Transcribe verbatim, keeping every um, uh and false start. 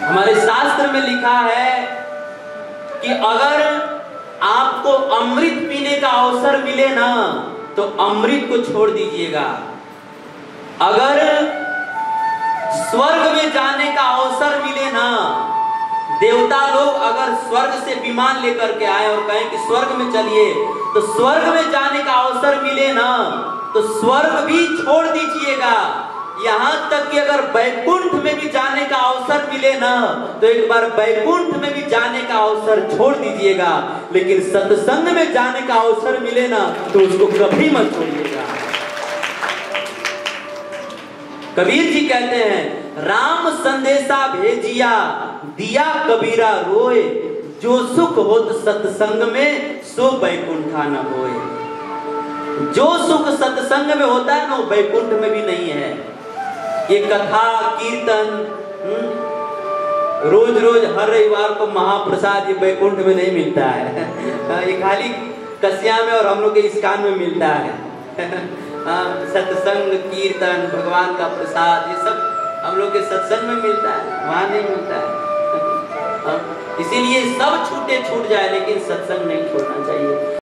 हमारे शास्त्र में लिखा है कि अगर आपको अमृत पीने का अवसर मिले ना तो अमृत को छोड़ दीजिएगा। अगर स्वर्ग में जाने का अवसर मिले ना, देवता लोग अगर स्वर्ग से विमान लेकर के आए और कहें कि स्वर्ग में चलिए, तो स्वर्ग में जाने का अवसर मिले ना तो स्वर्ग भी छोड़ दीजिएगा। यहां तक कि अगर वैकुंठ में भी जाने का अवसर मिले ना तो एक बार वैकुंठ में भी जाने का अवसर छोड़ दीजिएगा, लेकिन सत्संग में जाने का अवसर मिले ना तो उसको कभी मत छोड़िएगा। कबीर जी कहते हैं, राम संदेशा भेजिया दिया कबीरा रोए, जो सुख होत सत्संग में सो बैकुंठा न होए। जो सुख सत्संग में होता है ना बैकुंठ में भी नहीं है। ये कथा कीर्तन रोज रोज हर रविवार को महाप्रसाद ये बैकुंठ में नहीं मिलता है। ये खाली कस्या में और हम लोग के इस्कान में मिलता है। सत्संग कीर्तन भगवान का प्रसाद ये सब हम लोग के सत्संग में मिलता है, वहां नहीं मिलता है। इसीलिए सब छूटे छूट जाए लेकिन सत्संग नहीं छोड़ना चाहिए।